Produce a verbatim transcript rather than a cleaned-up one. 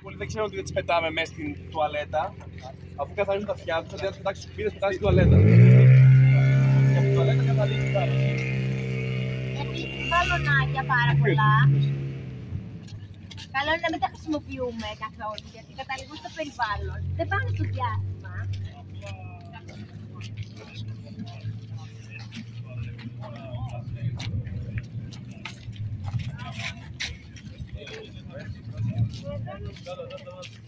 Πολλοί δεν ξέρουν ότι δεν τις πετάμε μέσα στην τουαλέτα. Αφού καθαρίζουν τα αυτιά τους, αντί να τους πετάξουν στους πίδες, πετάνε στην τουαλέτα. Και από την τουαλέτα καταλήγει πάρα. Επίσης μπαλονάκια πάρα πολλά. Καλό είναι να μην τα χρησιμοποιούμε καθόλου, γιατί καταλήγουν στο περιβάλλον. Δεν πάνε στο διάστημα. Εδώ είναι